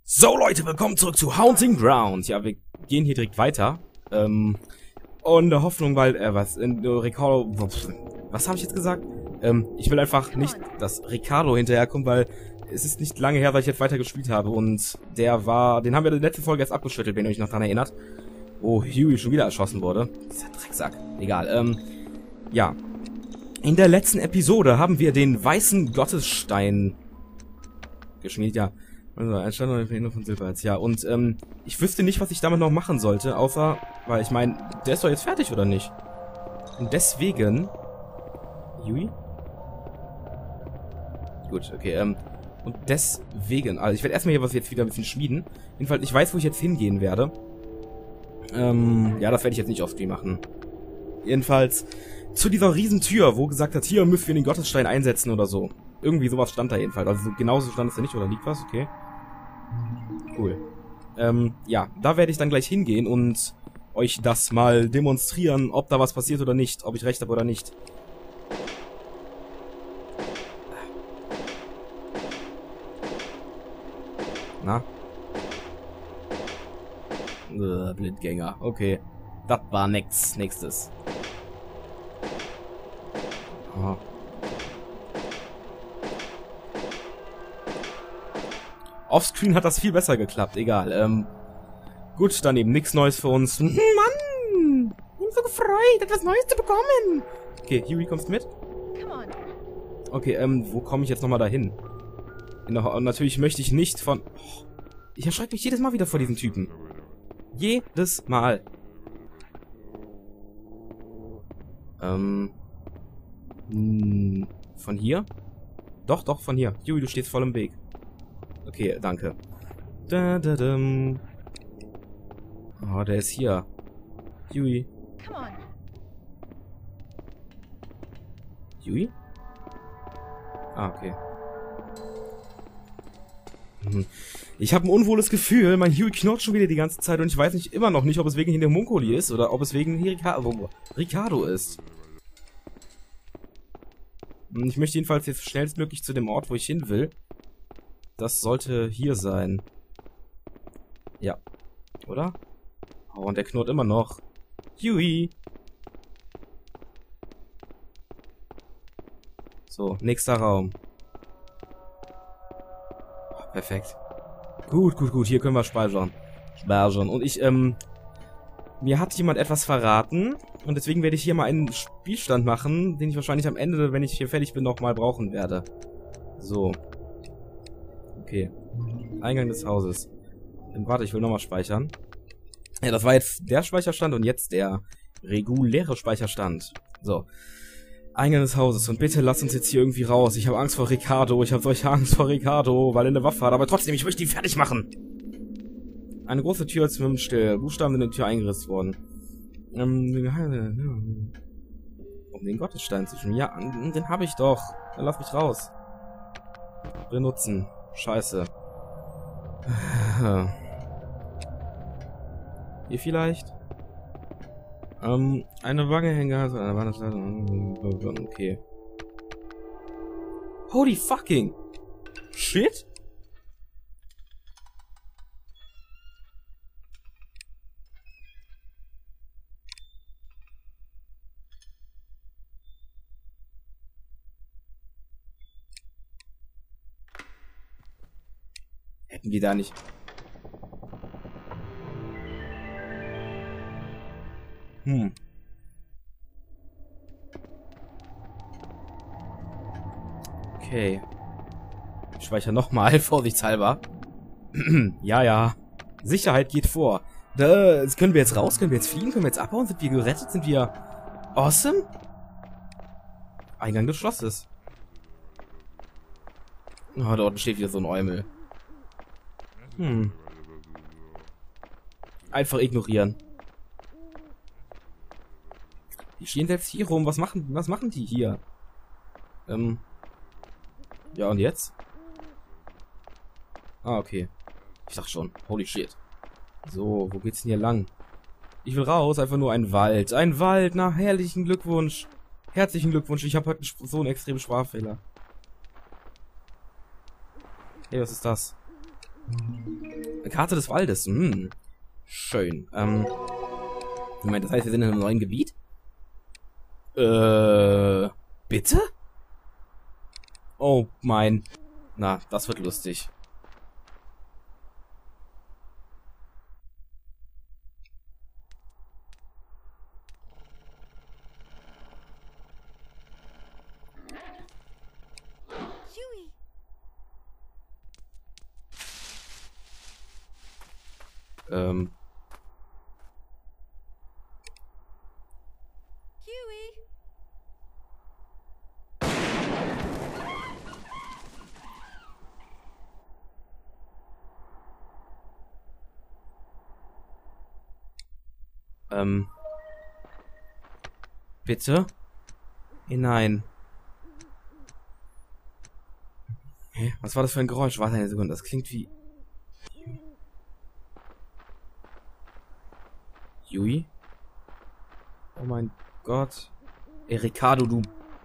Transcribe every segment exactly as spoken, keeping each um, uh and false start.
So Leute, willkommen zurück zu Haunting Ground. Ja, wir gehen hier direkt weiter. Ähm, und in der Hoffnung, weil, äh, was, in Ricardo, was habe ich jetzt gesagt? Ähm, ich will einfach nicht, dass Ricardo hinterherkommt, weil es ist nicht lange her, weil ich jetzt weiter gespielt habe. Und der war, den haben wir in der letzten Folge erst abgeschüttelt, wenn ihr euch noch daran erinnert. Wo Huey schon wieder erschossen wurde. Dieser Drecksack. Egal, ähm, ja. In der letzten Episode haben wir den weißen Gottesstein geschmiedet, ja. Also ein Stein und eine von Silbererz, ja. Und ähm, ich wüsste nicht, was ich damit noch machen sollte, außer, weil ich meine, der ist doch jetzt fertig, oder nicht? Und deswegen... Huey? Gut, okay, ähm... Und deswegen... Also ich werde erstmal hier was jetzt wieder ein bisschen schmieden. Jedenfalls, ich weiß, wo ich jetzt hingehen werde. Ähm, ja, das werde ich jetzt nicht auf Stream machen. Jedenfalls zu dieser Riesentür, wo gesagt hat, hier müssen wir den Gottesstein einsetzen oder so. Irgendwie sowas stand da jedenfalls. Also so genauso stand es ja nicht, oder liegt was? Okay. Cool. Ähm, ja, da werde ich dann gleich hingehen und euch das mal demonstrieren, ob da was passiert oder nicht. Ob ich recht habe oder nicht. Na? Äh, Blindgänger. Okay. Das war nix. Nächstes. Aha. Offscreen hat das viel besser geklappt. Egal. Ähm, gut, dann eben nichts Neues für uns. Mann! Ich bin so gefreut, etwas Neues zu bekommen. Okay, Huey, kommst du mit? Okay, ähm, wo komme ich jetzt nochmal dahin? Und natürlich möchte ich nicht von... Oh, ich erschrecke mich jedes Mal wieder vor diesen Typen. Jedes Mal. Ähm... Mh, von hier? Doch, doch, von hier. Huey, du stehst voll im Weg. Okay, danke. Da, da, da. Oh, der ist hier. Huey. Huey? Ah, okay. Hm. Ich habe ein unwohles Gefühl, mein Huey knurrt schon wieder die ganze Zeit und ich weiß nicht immer noch nicht, ob es wegen der Munkoli ist oder ob es wegen Ricardo, Ricardo ist. Ich möchte jedenfalls jetzt schnellstmöglich zu dem Ort, wo ich hin will. Das sollte hier sein. Ja. Oder? Oh, und der knurrt immer noch. Huey! So, nächster Raum. Oh, perfekt. Gut, gut, gut. Hier können wir speichern. Speichern. Und ich, ähm... mir hat jemand etwas verraten. Und deswegen werde ich hier mal einen Spielstand machen, den ich wahrscheinlich am Ende, wenn ich hier fertig bin, nochmal brauchen werde. So. Okay. Eingang des Hauses. Ähm, warte, ich will nochmal speichern. Ja, das war jetzt der Speicherstand und jetzt der reguläre Speicherstand. So. Eingang des Hauses. Und bitte lass uns jetzt hier irgendwie raus. Ich habe Angst vor Ricardo. Ich habe solche Angst vor Ricardo, weil er eine Waffe hat. Aber trotzdem, ich möchte ihn fertig machen. Eine große Tür ist mit dem Still. Buchstaben sind in die Tür eingerissen worden. Ähm, um den Gottesstein zu schmieden. Ja, den habe ich doch. Dann lass mich raus. Benutzen. Scheiße. Hier vielleicht? Ähm, eine Wange hängen gehalten, eine Wange. Okay. Holy fucking shit! Hätten die da nicht... Hm. Okay. Ich speichere nochmal, vorsichtshalber. Ja, ja. Sicherheit geht vor. Da, können wir jetzt raus? Können wir jetzt fliegen? Können wir jetzt abhauen? Sind wir gerettet? Sind wir... Awesome? Eingang des Schlosses. Oh, da unten steht wieder so ein Eumel. Hm. Einfach ignorieren. Die stehen selbst hier rum. Was machen, was machen die hier? Ähm. Ja, und jetzt? Ah, okay. Ich dachte schon. Holy shit. So, wo geht's denn hier lang? Ich will raus. Einfach nur ein Wald. Ein Wald. Na, herrlichen Glückwunsch. Herzlichen Glückwunsch. Ich habe heute so einen extremen Sprachfehler. Hey, was ist das? Karte des Waldes. Hm. Schön. Ähm. Moment, das heißt, wir sind in einem neuen Gebiet? Äh. Bitte? Oh mein. Na, das wird lustig. Ähm. Ähm. Bitte? Hinein. Hä? Was war das für ein Geräusch? Warte eine Sekunde, das klingt wie... Yui? Oh mein Gott. Ey, Ricardo, du...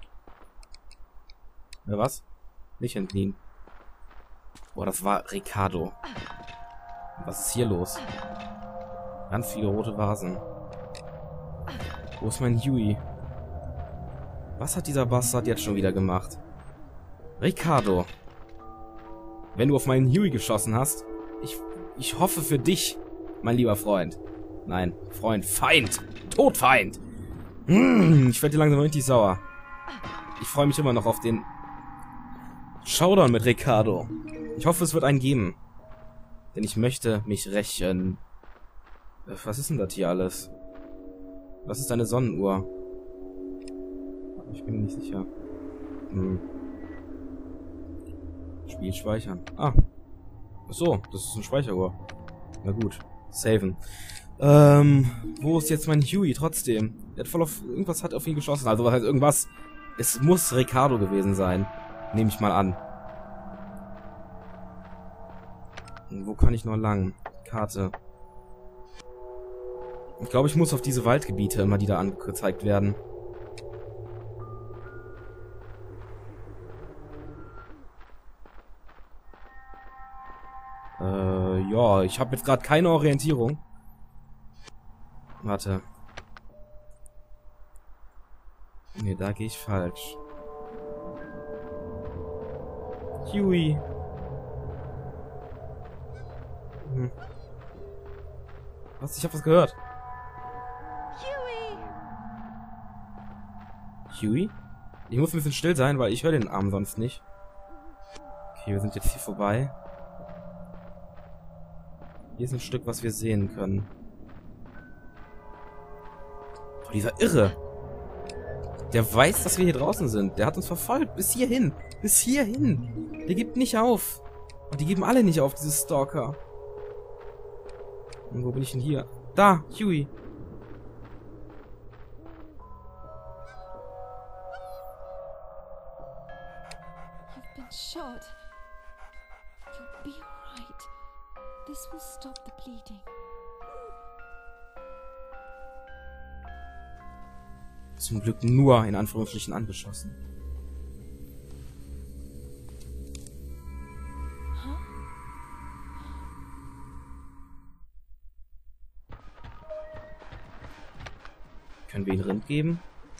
Ja, was? Nicht entknien. Boah, das war Ricardo. Was ist hier los? Ganz viele rote Vasen. Wo ist mein Yui? Was hat dieser Bastard jetzt schon wieder gemacht? Ricardo. Wenn du auf meinen Yui geschossen hast, ich, ich hoffe für dich, mein lieber Freund. Nein, Freund, Feind. Todfeind. Hm, ich werde dir langsam richtig sauer. Ich freue mich immer noch auf den Showdown mit Ricardo. Ich hoffe, es wird einen geben. Denn ich möchte mich rächen. Was ist denn das hier alles? Was ist deine Sonnenuhr? Ich bin mir nicht sicher. Hm. Spiel speichern. Ah. Ach so, das ist eine Speicheruhr. Na gut. Saven. Ähm, wo ist jetzt mein Huey trotzdem? Der hat voll auf... Irgendwas hat auf ihn geschossen. Also was heißt irgendwas? Es muss Ricardo gewesen sein. Nehme ich mal an. Und wo kann ich noch lang? Karte. Ich glaube, ich muss auf diese Waldgebiete immer, die da angezeigt werden. Äh, ja, ich habe jetzt gerade keine Orientierung. Warte. Nee, da gehe ich falsch. Huey. Hm. Was? Ich habe was gehört. Huey? Ich muss ein bisschen still sein, weil ich höre den Arm sonst nicht. Okay, wir sind jetzt hier vorbei. Hier ist ein Stück, was wir sehen können. Boah, dieser Irre. Der weiß, dass wir hier draußen sind. Der hat uns verfolgt. Bis hierhin. Bis hierhin. Der gibt nicht auf. Und die geben alle nicht auf, diese Stalker. Und wo bin ich denn hier? Da, Huey. You've been shot. You'll be alright. This will stop the bleeding. Zum Glück nur in Anführungsstrichen angeschossen. Huh? Können wir ihn Rind geben?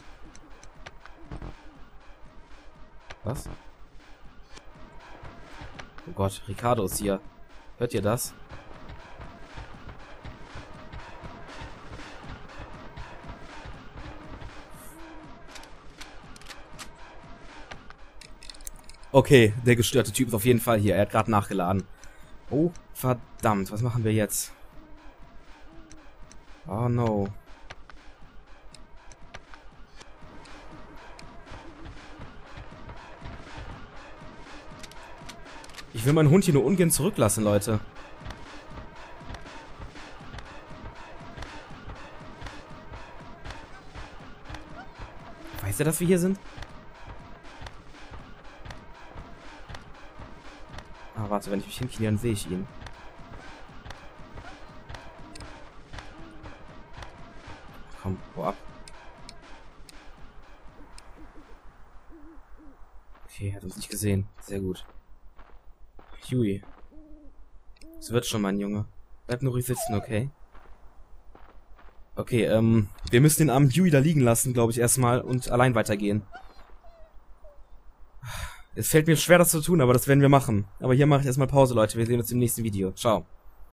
Was? Oh Gott, Ricardo ist hier. Hört ihr das? Okay, der gestörte Typ ist auf jeden Fall hier. Er hat gerade nachgeladen. Oh, verdammt. Was machen wir jetzt? Oh no. Ich will meinen Hund hier nur ungern zurücklassen, Leute. Weiß er, dass wir hier sind? Ah, warte, wenn ich mich hinknie, dann sehe ich ihn. Komm, hau ab. Okay, hat uns nicht gesehen. Sehr gut. Huey. Es wird schon, mein Junge. Bleib nur ruhig sitzen, okay? Okay, ähm, wir müssen den armen Huey da liegen lassen, glaube ich, erstmal und allein weitergehen. Es fällt mir schwer, das zu tun, aber das werden wir machen. Aber hier mache ich erstmal Pause, Leute. Wir sehen uns im nächsten Video. Ciao.